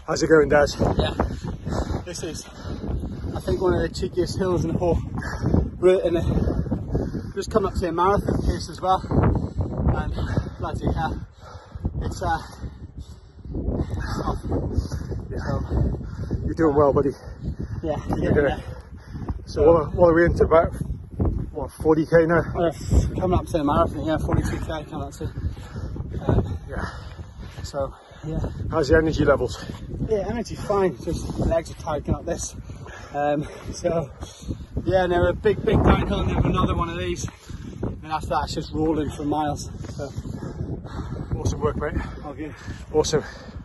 How's it going, Dad? Yeah, this is, I think, one of the cheekiest hills in the whole route, and just coming up to a marathon pace as well, and bloody hell, it's tough. Yeah. So, You're doing well, buddy. yeah, So what are we into, about, what, 40k now? Coming up to a marathon, yeah, 42k coming up to. Yeah. So, yeah. How's the energy levels? Yeah, energy's fine, just legs are tight going up this. So, yeah, and then a big downhill, and then another one of these. And after that, it's just rolling for miles. So, Awesome work, mate. all good. Awesome.